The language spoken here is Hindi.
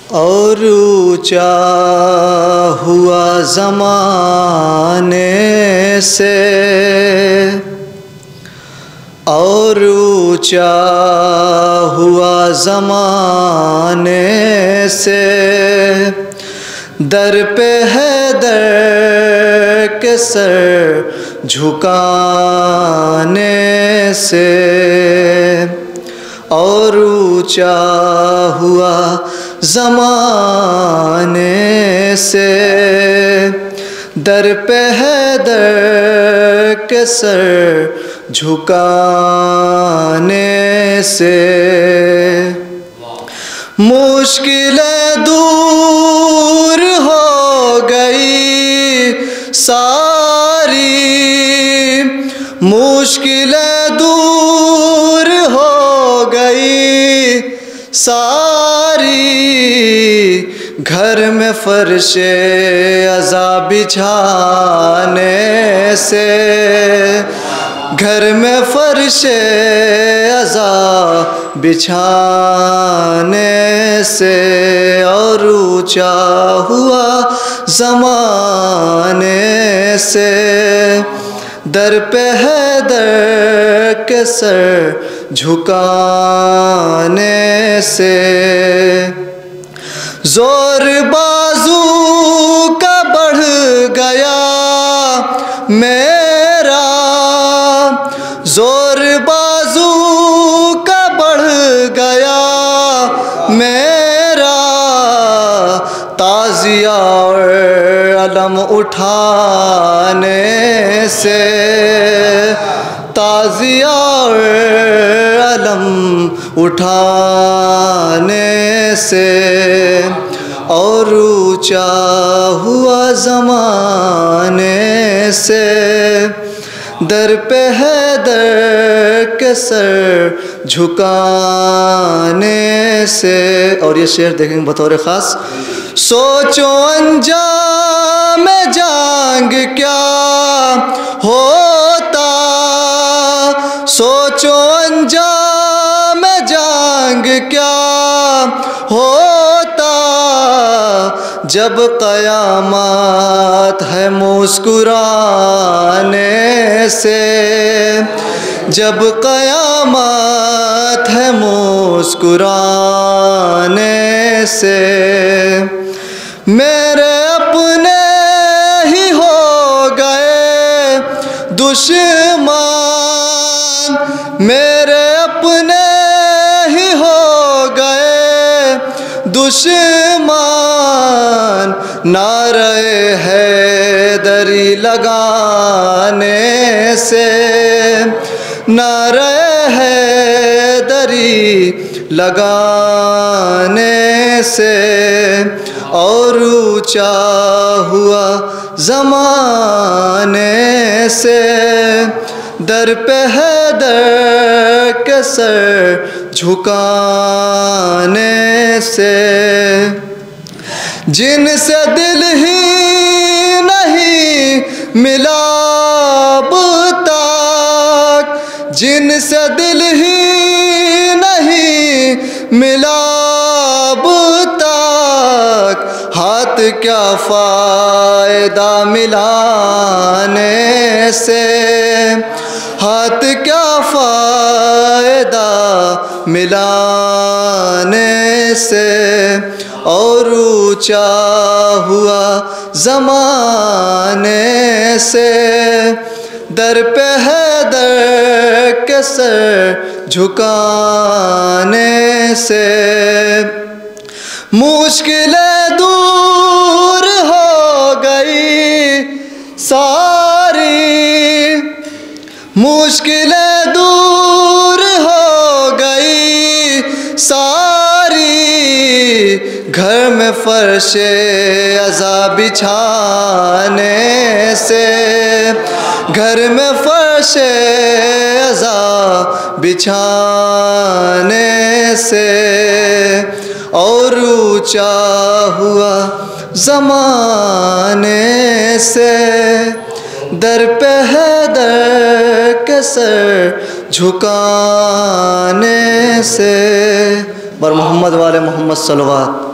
और ऊंचा हुआ ज़माने से, और ऊंचा हुआ ज़माने से, दर पे है दर के सर झुकाने से, और ऊंचा हुआ ज़माने से, दर पे है दर के सर झुकाने से। मुश्किलें दूर हो गई सारी, मुश्किलें दूर हो गई सारी, घर में फर्शे अज़ा बिछाने से, घर में फर्शे अज़ा बिछाने से, और ऊंचा हुआ ज़माने से, दर पे है दर के सर झुकाने से। जोर बाजू का बढ़ गया मेरा, जोर बाजू का बढ़ गया मेरा, ताज़िया और अलम उठाने से, ताज़िया और अलम उठाने से, और ऊंचा हुआ ज़माने से, दर पे है दर के सर झुकाने से। और ये शेर देखेंगे बतौर ख़ास। सोचो अंजाम जांग क्या होता, सोचो अंजाम जांग क्या होता, जब क़यामत है मुस्कुराने से, जब क़यामत है मुस्कुराने से, मेरे अपने ही हो गए दुश्मन, मेरे अपने ही हो गए दुश्मन, नारे हैदरी लगाने से, नारे हैदरी लगाने से, और ऊंचा हुआ ज़माने से, दर पे है दर के सर झुकाने से। जिनसे दिल ही नहीं मिला अब तक, जिनसे दिल ही नहीं मिला अब तक, हाथ क्या फ़ायदा मिलाने से, हाथ क्या फ़ायदा मिलाने से, और ऊंचा हुआ ज़माने से, दर पे है दर के सर झुकाने से। मुश्किलें दूर हो गई सारी, मुश्किलें दूर हो गई सारी, घर में फर्शे अज़ा बिछाने से, घर में फर्शे अज़ा बिछाने से, और ऊंचा हुआ ज़माने से, दर पे है दर के सर झुकाने से। बर मोहम्मद वाले मोहम्मद सल्लल्लाहु